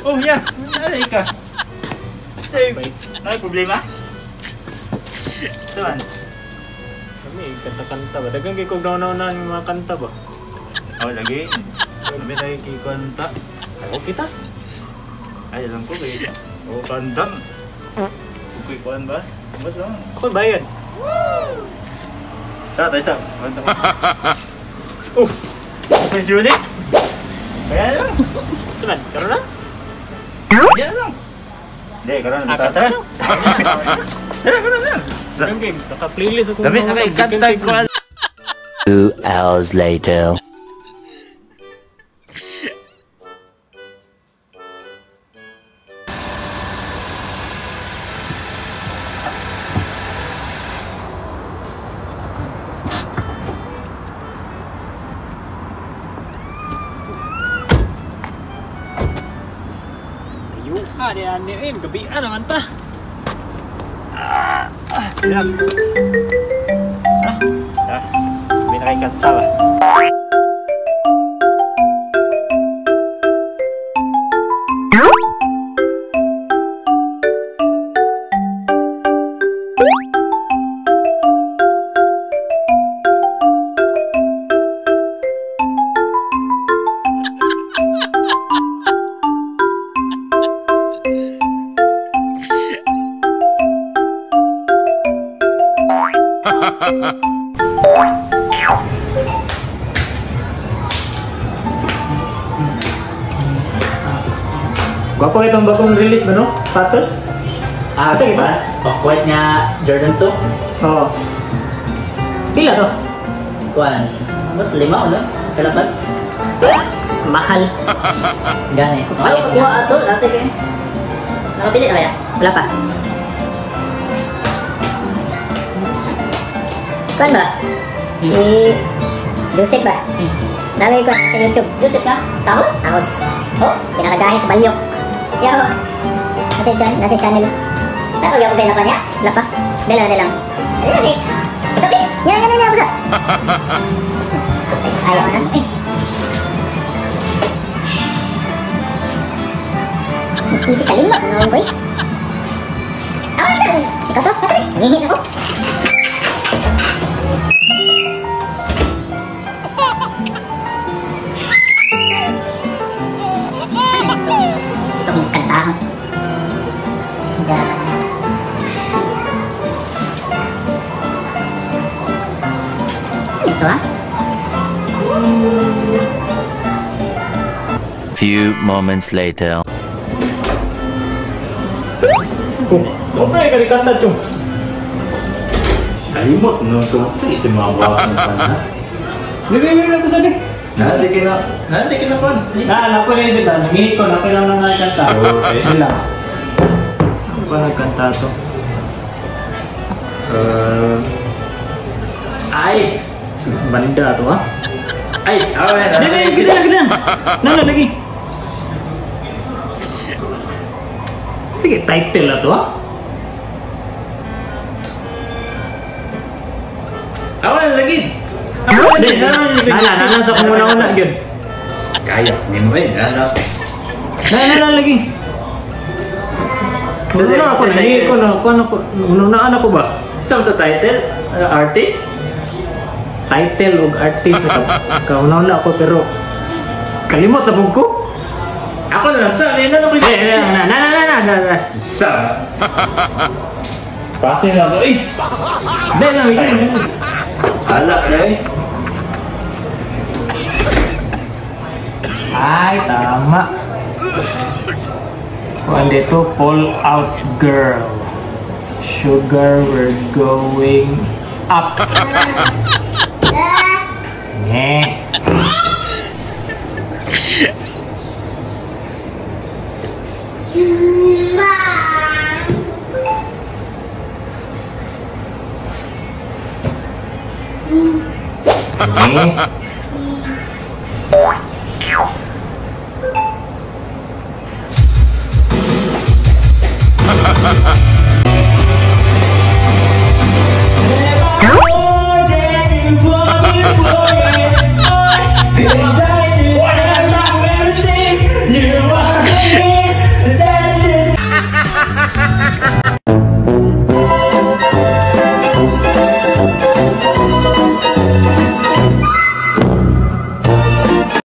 Oh ya, nalay ka. Ay, problema? Saan? Kami, kanta-kanta ba? Dagang kikog na yung mga kanta ba? Oh, lagi. Kami tayo kikanta. Ako kita? Ay, alam ko kayo. Oh, kanta. Okay, kuhan ba? Mas lang. Ako bayad. Sa, tayo sa. Kanta mo. Oh! May Judy? Kaya lang. Tuman, karoon na? Kaya lang. Hindi, karoon na. Tara. Tara, karoon na. Dagang kay, naka-playlist ako. Dami, nakikanta ko. 2 hours later. Ane-ane, gabi naman ta. Ilang. May nakikanta ba? Gwapo itong bagong release ba no? Sapatos? Ah, sige ba? Off-white nga Jordan 2. Oo. Pila to? Kuan. Ba't 5 o no? Kalapat? Mahal. Gani. Ay, kuha ato. Dati kayo. Nakapili na kaya? Wala pa. Kuan ba? Si Joseph ba? Nalay ko sa YouTube. Joseph ka? Tahos? Ahos. Oh? Pinakagahe sa Balyok. Yaw. Nasa channel. Ano yung bela pa niya? Wala pa. Dala lang. Ayun eh. Sabi! Yan. Busa. Ayaw na. Easy kalimot. Ano boy? Ako na saan? Ikaw to? Ngihit ako. Ito kong kantahan. Ito ha? Few moments later. Siyempre, karikanta chong. Kalimot no to. Sige, ito mga buwak ng pana. Lagay na ko sa dik. Nadi ka na pan. Alam ko rin sila. Nangihi ko. Napilang na nga kanta. Okay. Sila. Ano ba nagkanta to? Ay! Baninda to ha? Ay, away na. Gila. Nala, lagi. Sige, title na to ha? Away na lagi. Hindi, nala sa kumuna-una yun. Kaya, hindi mo eh. Nala lagi. Una ako, nahihi ko na. Unaan ako ba? Ito sa title? Artist? Title o artist. Kauna-una ako pero kalimot na ko. Ako na lang sa. Ano ko Na. Sa. Pasin na ako eh. Hindi lang, Hala na eh. Ay, tama. Kung dito, Fall Out Girl. Sugar, we're going up. Nye. Nye.